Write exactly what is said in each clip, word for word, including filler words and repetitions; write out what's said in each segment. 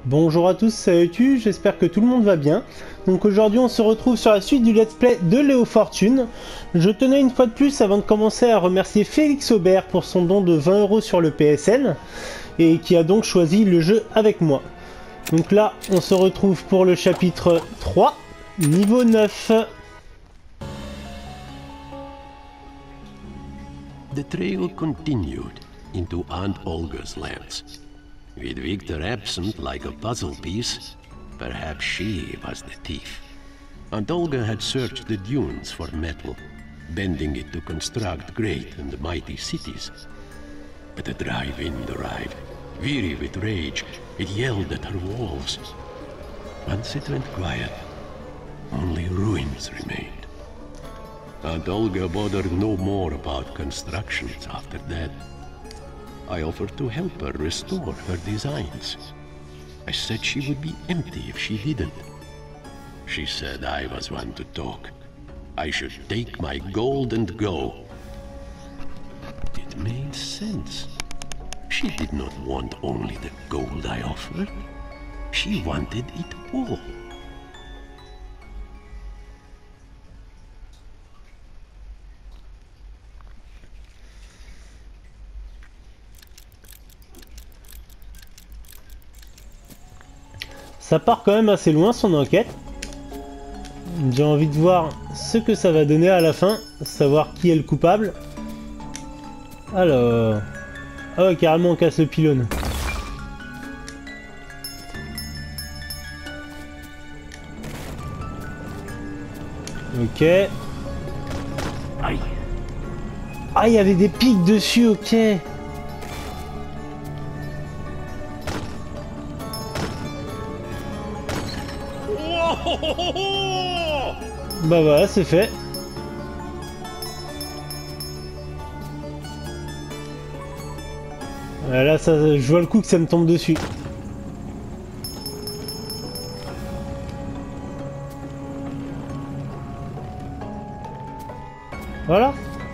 Bonjour à tous, c'est Tu, j'espère que tout le monde va bien. Donc aujourd'hui on se retrouve sur la suite du let's play de Léo Fortune. Je tenais une fois de plus avant de commencer à remercier Félix Aubert pour son don de vingt euros sur le P S N et qui a donc choisi le jeu avec moi. Donc là on se retrouve pour le chapitre trois, niveau neuf. The trail continued into Aunt Olga's lands. With Victor absent like a puzzle piece, perhaps she was the thief. Aunt Olga had searched the dunes for metal, bending it to construct great and mighty cities. But a dry wind arrived. Weary with rage, it yelled at her walls. Once it went quiet, only ruins remained. Aunt Olga bothered no more about constructions after that. I offered to help her restore her designs. I said she would be empty if she didn't. She said I was one to talk. I should take my gold and go. It made sense. She did not want only the gold I offered. She wanted it all. Ça part quand même assez loin son enquête. J'ai envie de voir ce que ça va donner à la fin, savoir qui est le coupable. Alors... Ah ouais, carrément on casse le pylône. Ok. Aïe. Ah, il y avait des pics dessus, ok. Bah voilà, c'est fait. Là, ça, je vois le coup que ça me tombe dessus. Voilà.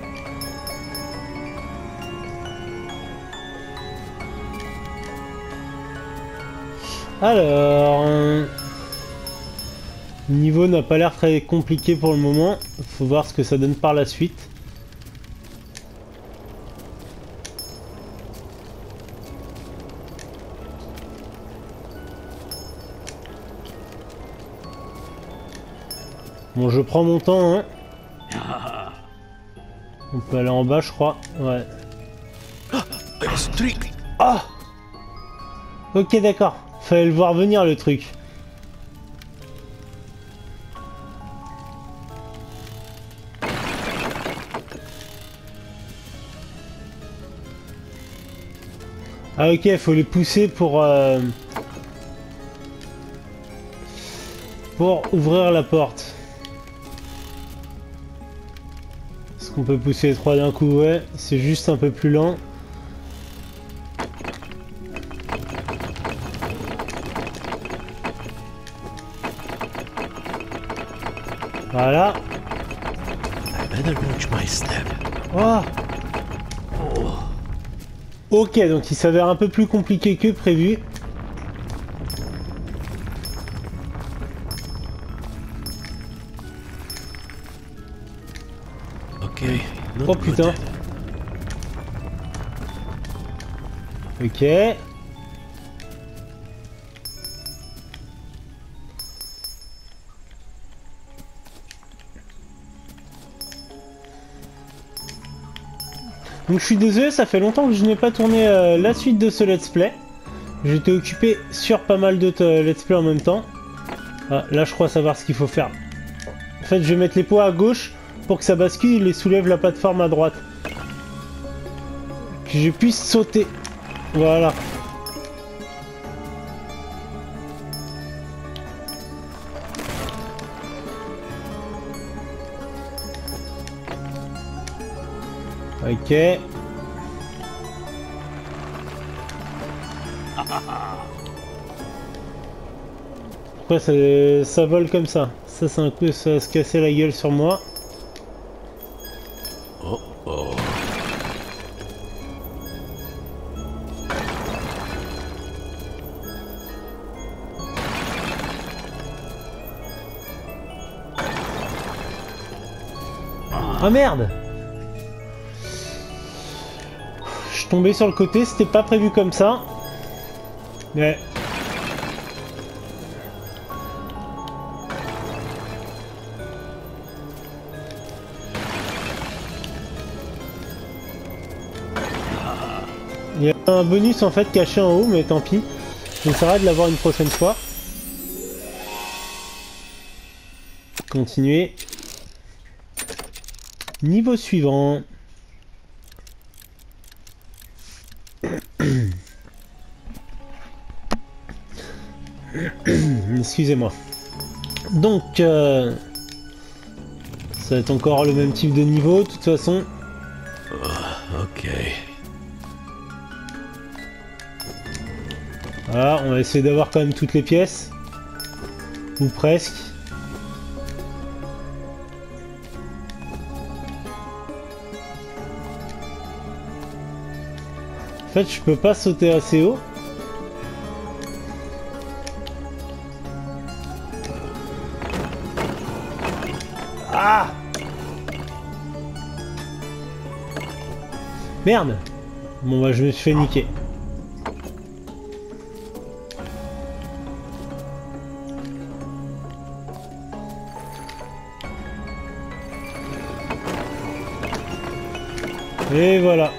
Alors... Euh... Le niveau n'a pas l'air très compliqué pour le moment. Faut voir ce que ça donne par la suite. Bon, je prends mon temps, hein. On peut aller en bas, je crois. Ouais. Ah! Ok, d'accord. Fallait le voir venir, le truc. Ah ok, il faut les pousser pour... Euh, pour ouvrir la porte. Est-ce qu'on peut pousser les trois d'un coup? Ouais, c'est juste un peu plus lent. Voilà. Oh. Ok, donc il s'avère un peu plus compliqué que prévu. Ok. Oh putain. Ok. Donc je suis désolé, ça fait longtemps que je n'ai pas tourné euh, la suite de ce let's play. J'étais occupé sur pas mal d'autres euh, let's play en même temps. Ah, là je crois savoir ce qu'il faut faire. En fait je vais mettre les poids à gauche pour que ça bascule et soulève la plateforme à droite. Que je puisse sauter. Voilà. Ok. Pourquoi ça, ça vole comme ça? Ça c'est un coup, ça va se casser la gueule sur moi. Oh oh. Ah merde! Je suis tombé sur le côté, c'était pas prévu comme ça. Mais... il y a un bonus en fait caché en haut, mais tant pis. J'essaierai de l'avoir une prochaine fois. Continuer. Niveau suivant. Excusez-moi. Donc, euh, ça va être encore le même type de niveau, de toute façon. Oh, ok. Voilà, on va essayer d'avoir quand même toutes les pièces. Ou presque. En fait, je peux pas sauter assez haut. Ah! Merde! Bon bah je me suis fait niquer. Et voilà.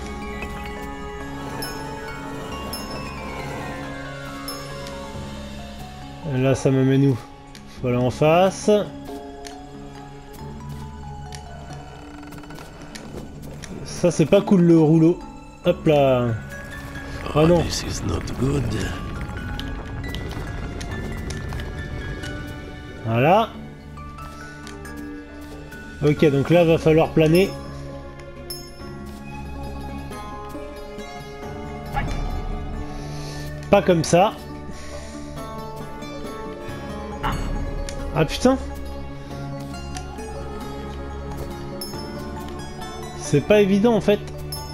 Et là ça me mène où? Faut aller en face. Ça c'est pas cool le rouleau. Hop là. Ah non. This is not good. Voilà. Ok, donc là va falloir planer. Pas comme ça. Ah putain. C'est pas évident en fait.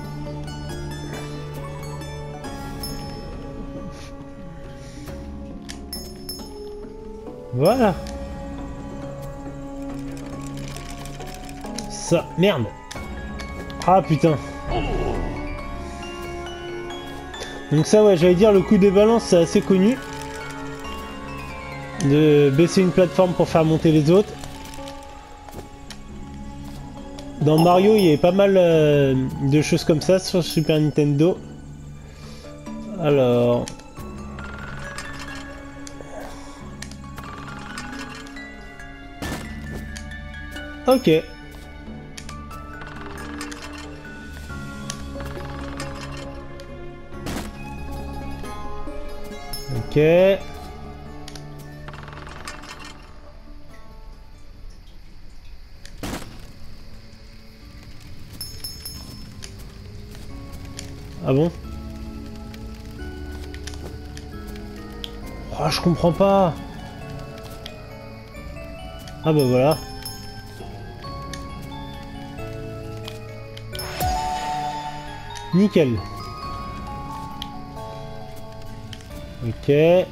Voilà. Ça, merde. Ah putain. Donc ça ouais, j'allais dire le coup des balances c'est assez connu. De baisser une plateforme pour faire monter les autres. Dans Mario, il y avait pas mal euh, de choses comme ça sur Super Nintendo. Alors... Ok. Ok. Ah bon? Oh, je comprends pas. Ah bah voilà. Nickel. Ok.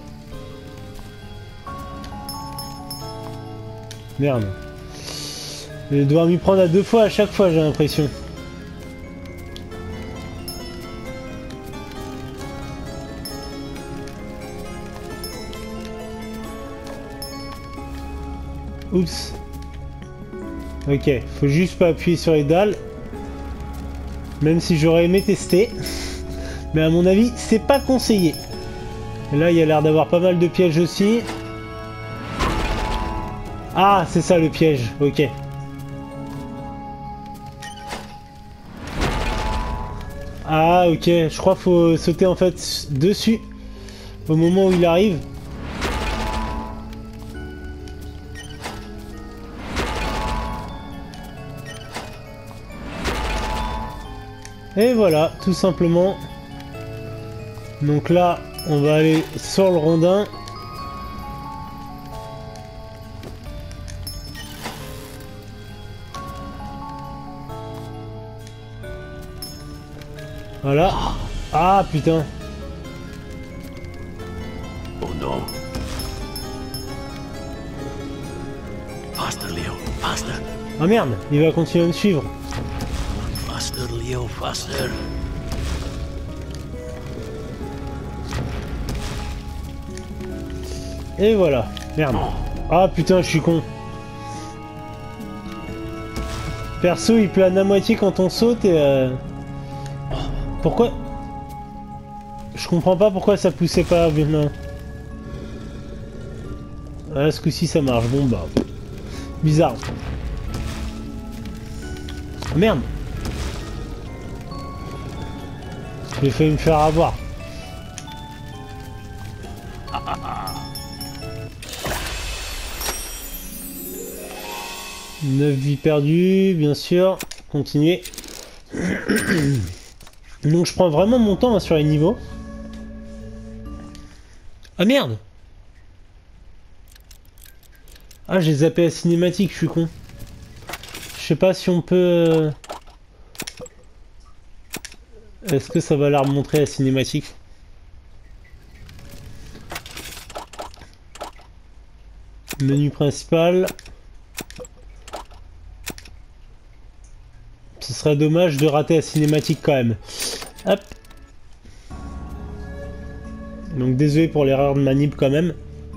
Merde. Je vais devoir m'y prendre à deux fois à chaque fois, j'ai l'impression. Oups. Ok, faut juste pas appuyer sur les dalles. Même si j'aurais aimé tester. Mais à mon avis, c'est pas conseillé. Et là, il y a l'air d'avoir pas mal de pièges aussi. Ah, c'est ça le piège, ok. Ah, ok, je crois qu'il faut sauter en fait dessus. Au moment où il arrive. Et voilà, tout simplement. Donc là, on va aller sur le rondin. Voilà. Ah putain. Oh non. Faster, Leo, faster. Ah merde, il va continuer à me suivre. Faster, Leo, faster. Et voilà. Merde. Ah putain, je suis con. Perso, il plane à moitié quand on saute et... Euh... Pourquoi... Je comprends pas pourquoi ça poussait pas bien. Ah, ce coup-ci ça marche. Bon bah... Bizarre. Oh, merde. J'ai failli me faire avoir. neuf vies perdues, bien sûr. Continuer. Donc je prends vraiment mon temps hein, sur les niveaux. Ah merde! Ah j'ai zappé la cinématique, je suis con. Je sais pas si on peut... Est-ce que ça va la remontrer la cinématique? Menu principal. Ce serait dommage de rater la cinématique quand même. Hop. Donc désolé pour l'erreur de manip quand même.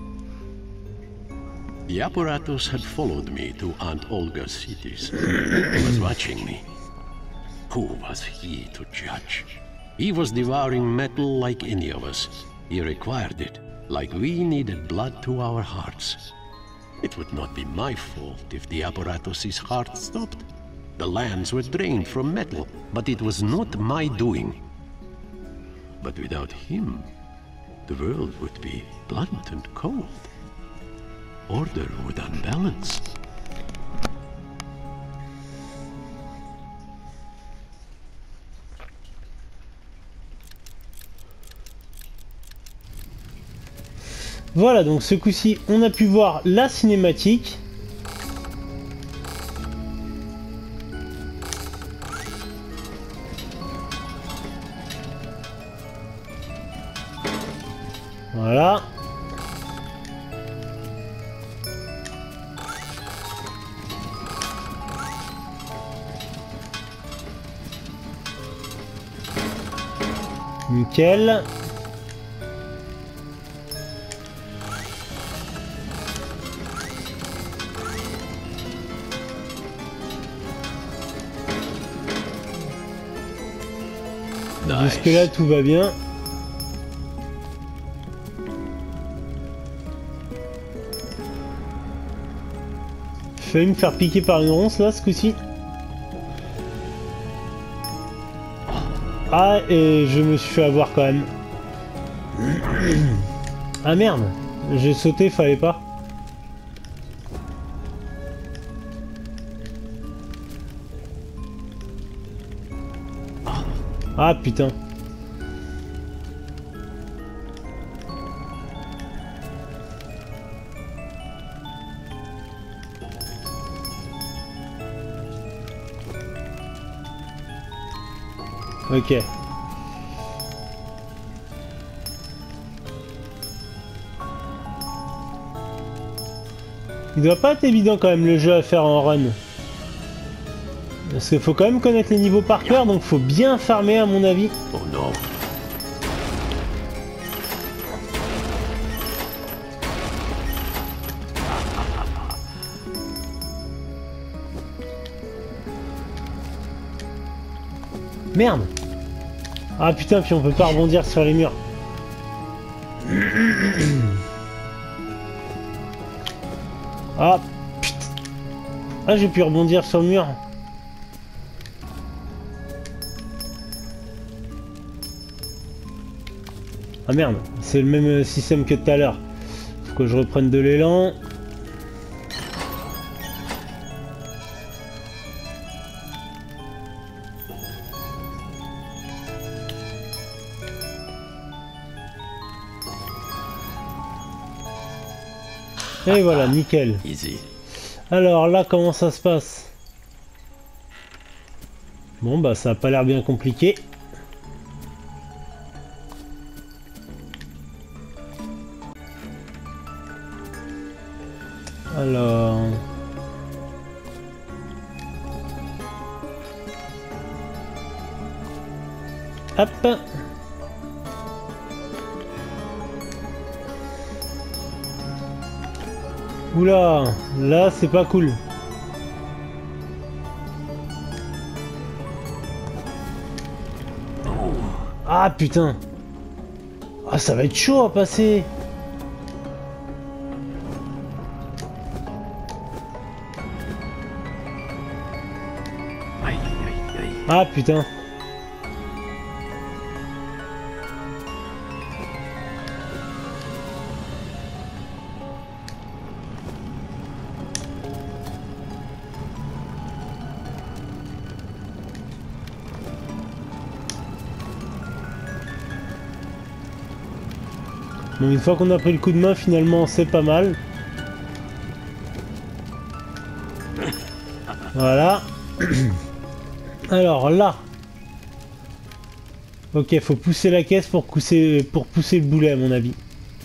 The apparatus had followed me to Aunt Olga's cities. He was watching me. Who was he to judge? He was devouring metal like any of us. He required it, like we needed blood to our hearts. It would not be my fault if the apparatus's heart stopped. The lands were drained from metal, but it was not my doing. But without him, the world would be blunt and cold. Order would unbalance. Voilà, donc ce coup-ci, on a pu voir la cinématique. Voilà. Nickel. Jusque là tout va bien. J'ai failli me faire piquer par une ronce là ce coup-ci. Ah et je me suis fait avoir quand même. Ah merde, j'ai sauté, fallait pas. Ah putain. Ok. Il doit pas être évident quand même le jeu à faire en run. Parce qu'il faut quand même connaître les niveaux par cœur, donc faut bien farmer à mon avis. Oh non. Merde. Ah putain, puis on peut pas rebondir sur les murs. Ah putain. Ah j'ai pu rebondir sur le mur. Ah merde, c'est le même système que tout à l'heure. Faut que je reprenne de l'élan. Et voilà, nickel. Easy. Alors là, comment ça se passe? Bon bah ça a pas l'air bien compliqué. Alors... Hop. Oula, là c'est pas cool. Ah putain. Ah ça va être chaud à passer. Ah putain. Bon, une fois qu'on a pris le coup de main, finalement, c'est pas mal. Voilà. Alors là. Ok, faut pousser la caisse pour pousser, pour pousser le boulet, à mon avis.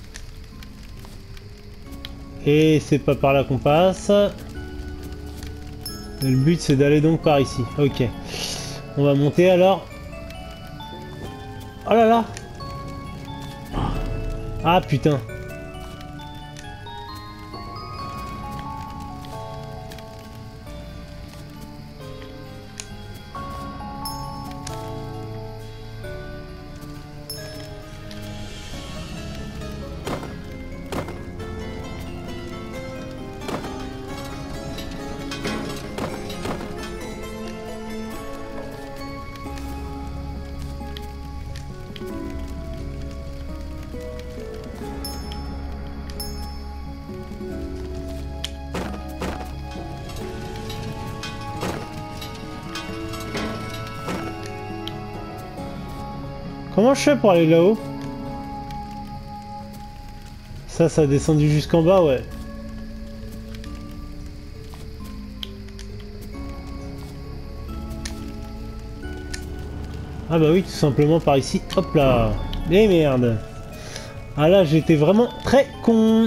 Et c'est pas par là qu'on passe. Le but, c'est d'aller donc par ici. Ok. On va monter alors. Oh là là. Ah putain. Comment je fais pour aller là-haut? Ça, ça a descendu jusqu'en bas, ouais. Ah bah oui, tout simplement par ici. Hop là. Mais merde. Ah là, j'étais vraiment très con.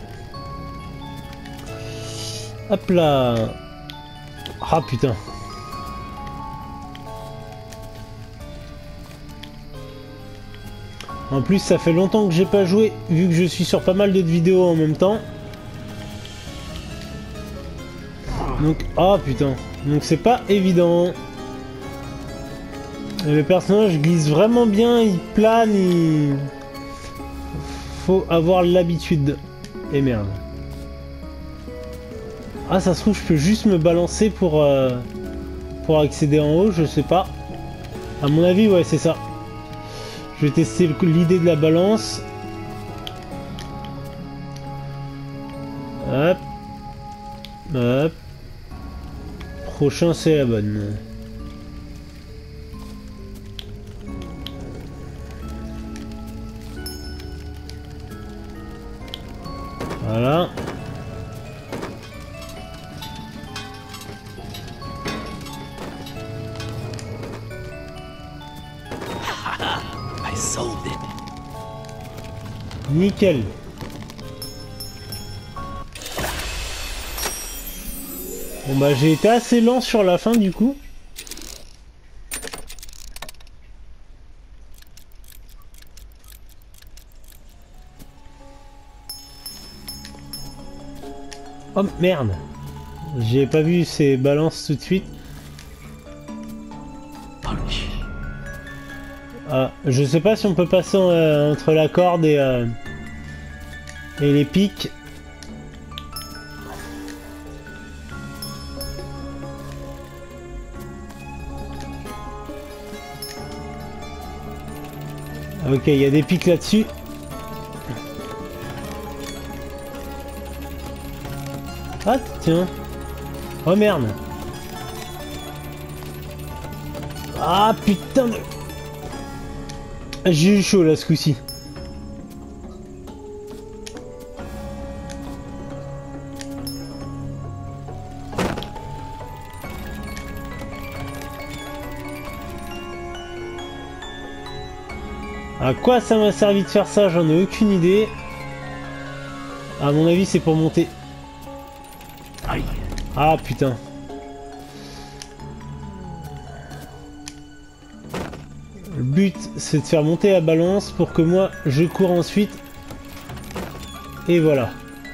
Hop là. Ah putain. En plus, ça fait longtemps que j'ai pas joué, vu que je suis sur pas mal d'autres vidéos en même temps. Donc, ah putain. Donc c'est pas évident. Et le personnage glisse vraiment bien, il plane, il... Faut avoir l'habitude. Et merde. Ah, ça se trouve, je peux juste me balancer pour, euh, pour accéder en haut, je sais pas. À mon avis, ouais, c'est ça. Je vais tester l'idée de la balance. Hop. Hop. Prochain, c'est la bonne. Voilà. Nickel. Bon bah j'ai été assez lent sur la fin du coup. Oh merde. J'ai pas vu ces balances tout de suite. Ah, je sais pas si on peut passer euh, entre la corde et, euh, et les pics. Ok, il y a des pics là-dessus. Ah tiens. Oh merde. Ah putain de... J'ai eu chaud là ce coup-ci. À quoi ça m'a servi de faire ça? J'en ai aucune idée. À mon avis c'est pour monter. Ah putain. Le but c'est de faire monter la balance pour que moi je cours ensuite. Et voilà.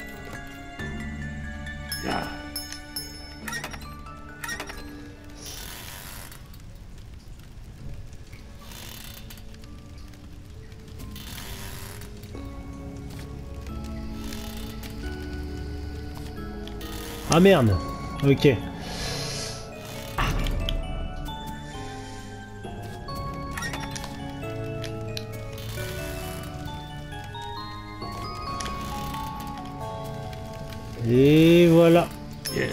Ah merde. Ok. Et voilà. Yeah.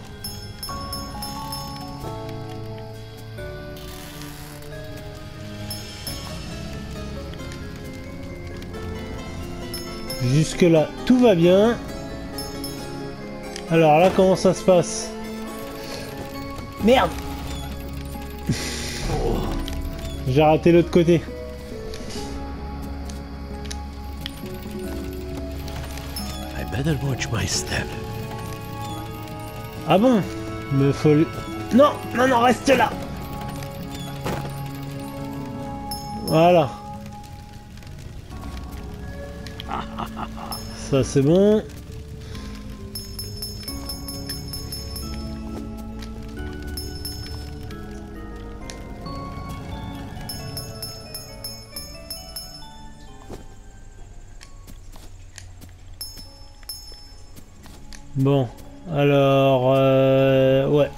Jusque là, tout va bien. Alors là, comment ça se passe? Merde. J'ai raté l'autre côté. Better watch my step. Ah bon? Me faut... Non, non, non, reste là. Voilà. Ça c'est bon. Bon, alors, euh, ouais.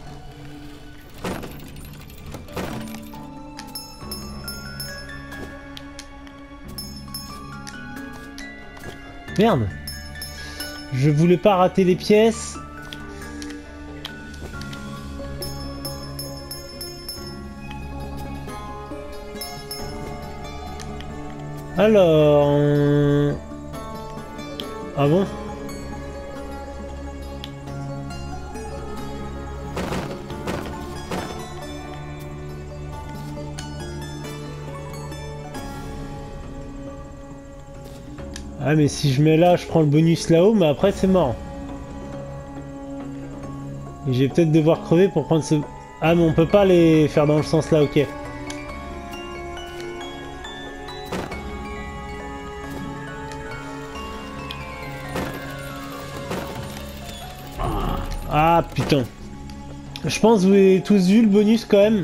Merde. Je voulais pas rater les pièces. Alors... euh, Ah bon? Ah mais si je mets là, je prends le bonus là-haut, mais après c'est mort. Et je vais peut-être devoir crever pour prendre ce... Ah mais on peut pas les faire dans le sens là, ok. Ah putain. Je pense que vous avez tous vu le bonus quand même.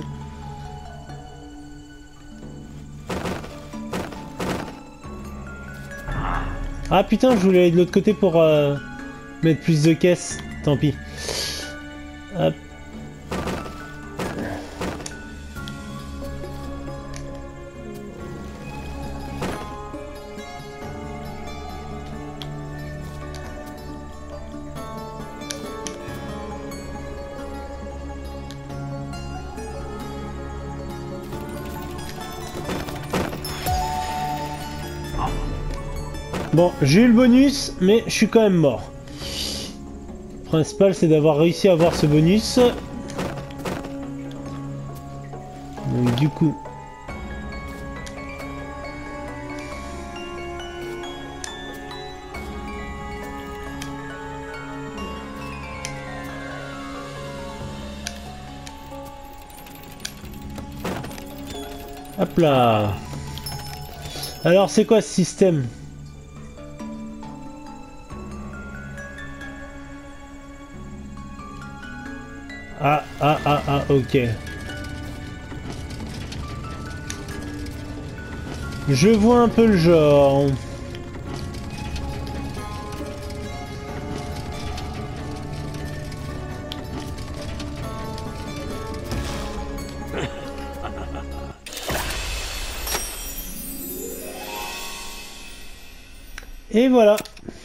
Ah putain, je voulais aller de l'autre côté pour euh, mettre plus de caisses. Tant pis. Hop. Bon, j'ai eu le bonus, mais je suis quand même mort. Le principal, c'est d'avoir réussi à avoir ce bonus. Donc, du coup... Hop là. Alors, c'est quoi ce système ? Ah, ah, ah, ah, ok. Je vois un peu le genre. Et voilà.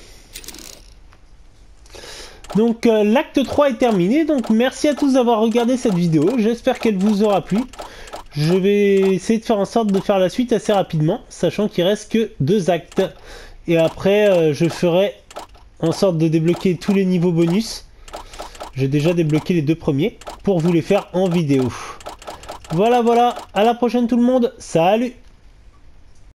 Donc euh, l'acte trois est terminé, donc merci à tous d'avoir regardé cette vidéo, j'espère qu'elle vous aura plu. Je vais essayer de faire en sorte de faire la suite assez rapidement, sachant qu'il reste que deux actes. Et après euh, je ferai en sorte de débloquer tous les niveaux bonus. J'ai déjà débloqué les deux premiers pour vous les faire en vidéo. Voilà voilà, à la prochaine tout le monde, salut!